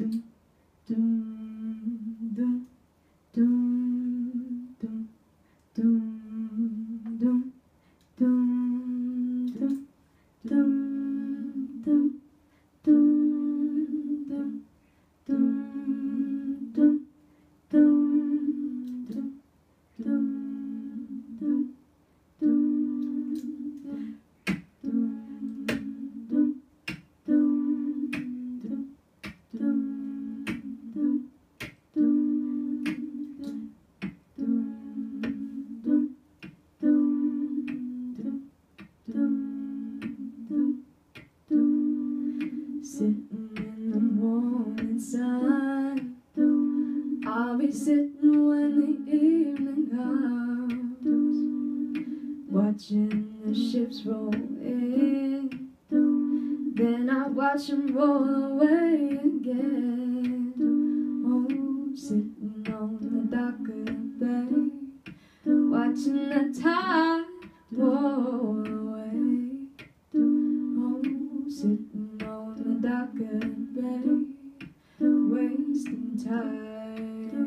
Sitting in the morning sun, I'll be sitting when the evening comes, watching the ships roll in, then I watch them roll away again. Oh, sitting on the dock of the bay, watching the tide roll away. Oh, sitting on the dock of the bay, wasting time.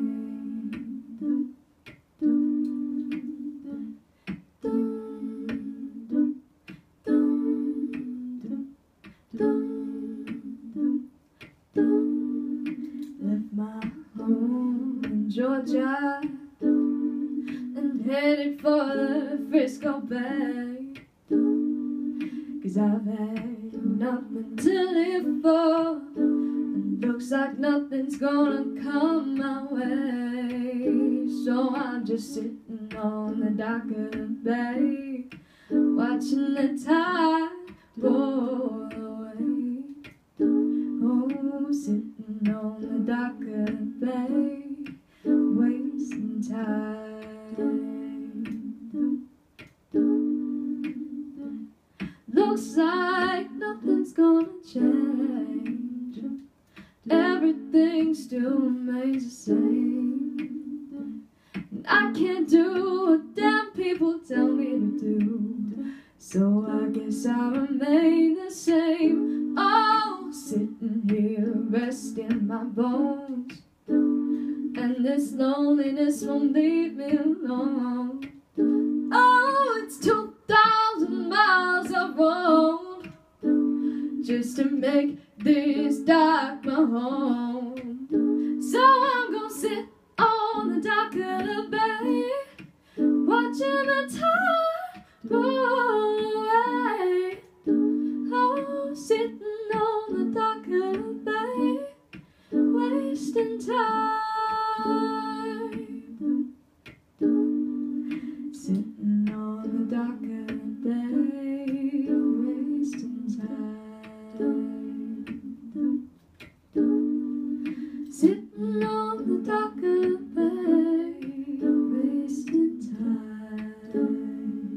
Left my home in Georgia and headed for the Frisco Bay, 'cause I've had nothing to live for, and looks like nothing's gonna come my way. So I'm just sitting on the dock of the bay, watching the tide roll away. Oh, sitting on the dock of the bay, wasting time. Looks like nothing's gonna change, everything still remains the same, and I can't do what damn people tell me to do, so I guess I remain the same. Oh, sitting here resting my bones, and this loneliness won't leave me alone. Oh, it's 2,000 miles of road just to make this dock my home. So I'm gonna sit on the dock of the bay, watching the tide roll away. Oh, sitting on the dock of the bay, wasting time. Sitting on the dock of the bay, wasting time. Sitting on the dock of the bay, wasting time.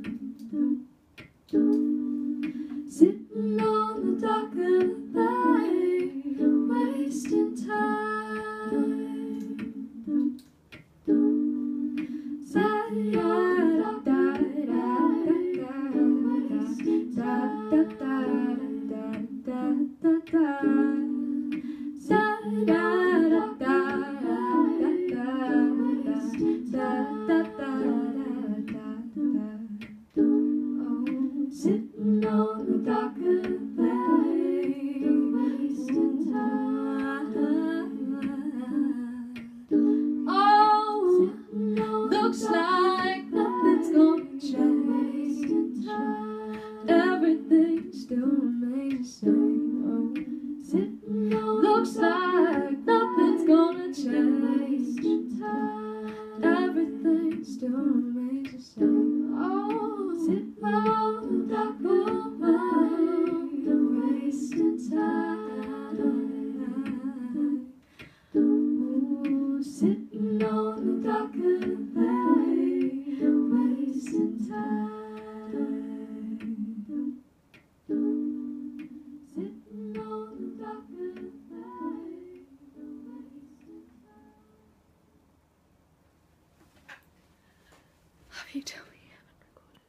Sitting on the dock of the bay, wasting time. Sitting on the dock of the bay, wasting time. Oh, looks like nothing's gonna change, everything still remains the same. Oh, looks like nothing's gonna change, everything still remains the same. Oh, sitting on the dock of the bay, wasting time. Oh, sitting on the dock of the bay, wasting time. Sitting on the dock of the bay, wasting time. Love you too.